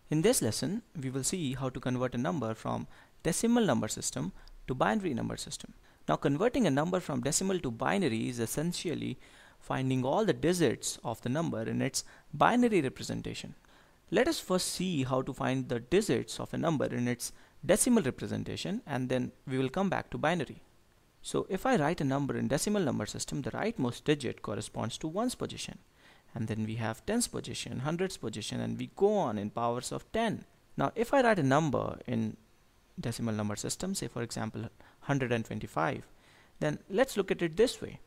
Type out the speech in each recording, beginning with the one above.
In this lesson, we will see how to convert a number from decimal number system to binary number system. Now, converting a number from decimal to binary is essentially finding all the digits of the number in its binary representation. Let us first see how to find the digits of a number in its decimal representation, and then we will come back to binary. So if I write a number in decimal number system, the rightmost digit corresponds to ones position. And then we have tens position, hundreds position, and we go on in powers of 10. Now if I write a number in decimal number system, say for example 125, then let's look at it this way.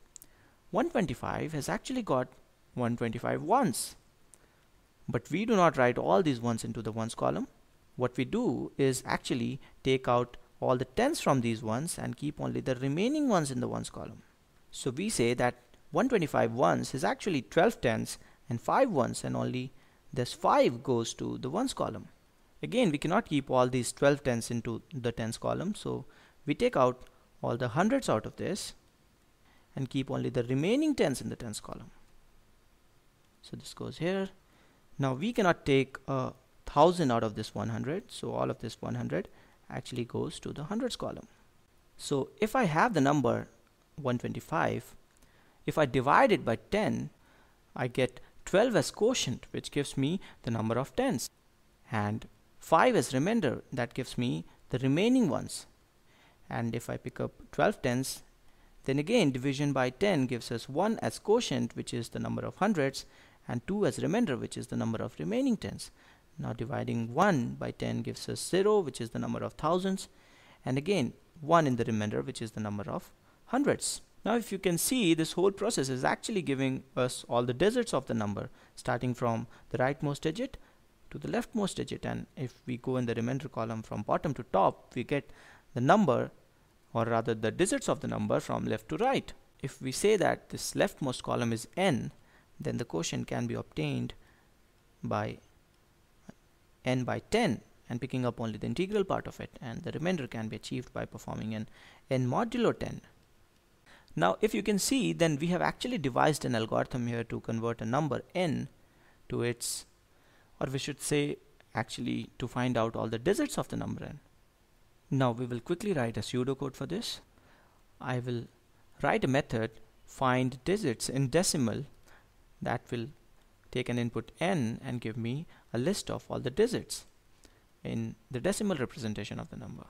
125 has actually got 125 ones. But we do not write all these ones into the ones column. What we do is actually take out all the tens from these ones and keep only the remaining ones in the ones column. So we say that 125 ones is actually 12 tens and 5 ones, and only this 5 goes to the ones column. Again, we cannot keep all these 12 tens into the tens column, so we take out all the hundreds out of this and keep only the remaining tens in the tens column. So this goes here. Now we cannot take 1000 out of this 100, so all of this 100 actually goes to the hundreds column. So if I have the number 125, if I divide it by 10, I get 12 as quotient, which gives me the number of tens, and 5 as remainder, that gives me the remaining ones. And if I pick up 12 tens, then again division by 10 gives us 1 as quotient, which is the number of hundreds, and 2 as remainder, which is the number of remaining tens. Now dividing 1 by 10 gives us 0, which is the number of thousands, and again 1 in the remainder, which is the number of hundreds. Now if you can see, this whole process is actually giving us all the digits of the number, starting from the rightmost digit to the leftmost digit, and if we go in the remainder column from bottom to top, we get the number, or rather the digits of the number, from left to right. If we say that this leftmost column is n, then the quotient can be obtained by n by 10 and picking up only the integral part of it, and the remainder can be achieved by performing an n modulo 10. Now if you can see, then we have actually devised an algorithm here to convert a number n to its, or we should say actually to find out all the digits of the number n. Now we will quickly write a pseudocode for this. I will write a method find digits in decimal that will take an input n and give me a list of all the digits in the decimal representation of the number.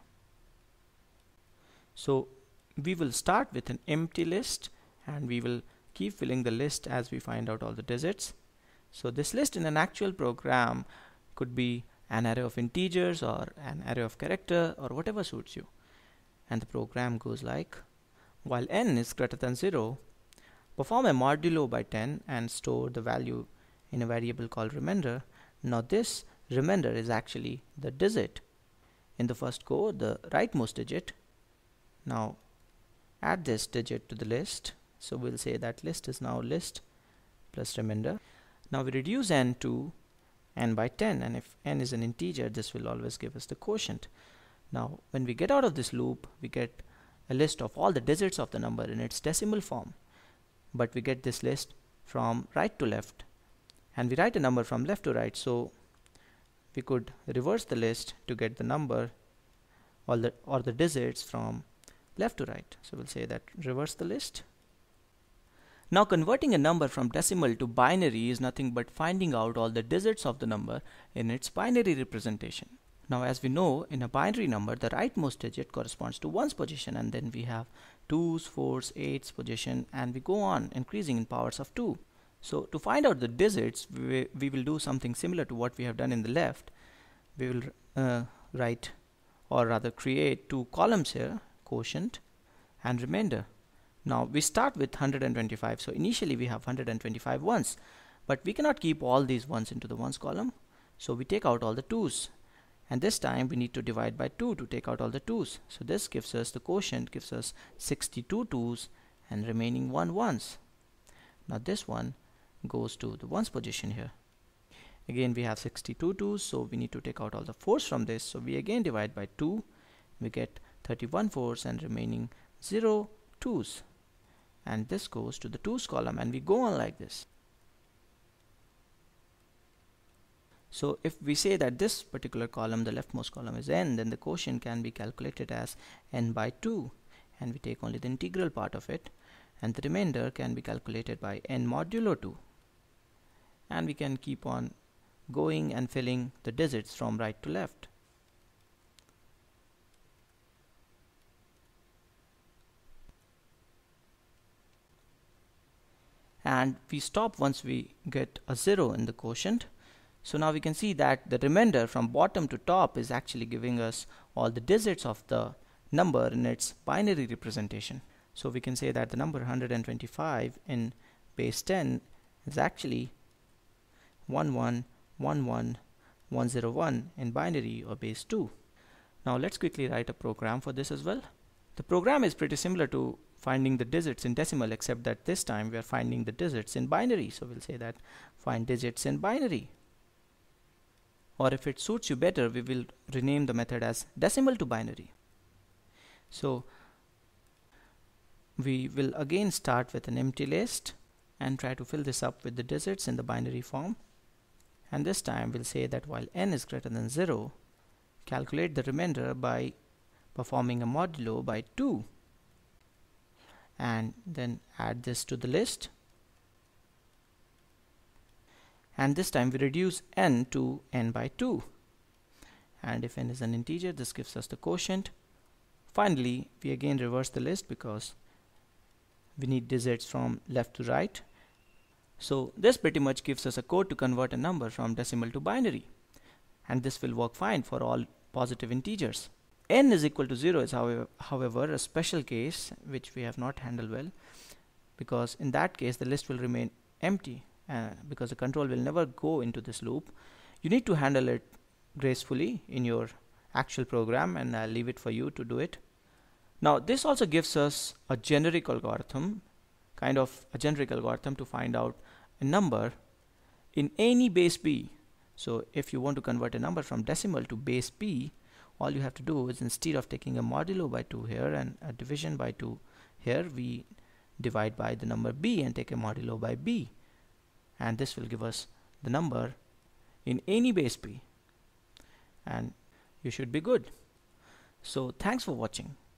So we will start with an empty list, and we will keep filling the list as we find out all the digits. So this list in an actual program could be an array of integers or an array of character or whatever suits you. And the program goes like, while n is greater than 0, perform a modulo by 10 and store the value in a variable called remainder. Now this remainder is actually the digit in the first go, the rightmost digit. Now add this digit to the list, so we'll say that list is now list plus remainder. Now we reduce n to n by 10, and if n is an integer, this will always give us the quotient. Now when we get out of this loop, we get a list of all the digits of the number in its decimal form, but we get this list from right to left, and we write a number from left to right, so we could reverse the list to get the number or the digits from left to right. So we'll say that reverse the list. Now converting a number from decimal to binary is nothing but finding out all the digits of the number in its binary representation. Now as we know, in a binary number, the rightmost digit corresponds to ones position, and then we have 2s, 4s, 8s position, and we go on increasing in powers of 2. So to find out the digits, we will do something similar to what we have done in the left. We will write, or rather create, two columns here, quotient and remainder. Now we start with 125, so initially we have 125 ones, but we cannot keep all these ones into the ones column, so we take out all the 2s, and this time we need to divide by 2 to take out all the 2s. So this gives us, the quotient gives us 62 2s and remaining 1 ones. Now this one goes to the ones position here. Again we have 62 2s, so we need to take out all the 4s from this, so we again divide by 2, we get 31 4s and remaining 0 2s, and this goes to the 2s column, and we go on like this. So if we say that this particular column, the leftmost column, is n, then the quotient can be calculated as n by 2, and we take only the integral part of it, and the remainder can be calculated by n modulo 2, and we can keep on going and filling the digits from right to left. And we stop once we get a 0 in the quotient. So now we can see that the remainder from bottom to top is actually giving us all the digits of the number in its binary representation. So we can say that the number 125 in base 10 is actually 1111101 in binary or base 2. Now let's quickly write a program for this as well. The program is pretty similar to finding the digits in decimal, except that this time we are finding the digits in binary. So we'll say that find digits in binary. Or if it suits you better, we will rename the method as decimal to binary. So we will again start with an empty list and try to fill this up with the digits in the binary form. And this time we'll say that while n is greater than 0, calculate the remainder by performing a modulo by 2, and then add this to the list. And this time we reduce n to n by 2, and if n is an integer, this gives us the quotient. Finally, we again reverse the list because we need digits from left to right. So this pretty much gives us a code to convert a number from decimal to binary, and this will work fine for all positive integers. N is equal to 0 is however a special case which we have not handled well, because in that case the list will remain empty because the control will never go into this loop. You need to handle it gracefully in your actual program, and I'll leave it for you to do it. Now this also gives us a generic algorithm, kind of a generic algorithm to find out a number in any base p. So if you want to convert a number from decimal to base p, all you have to do is, instead of taking a modulo by 2 here and a division by 2 here, we divide by the number b and take a modulo by b, and this will give us the number in any base p, and you should be good. So thanks for watching.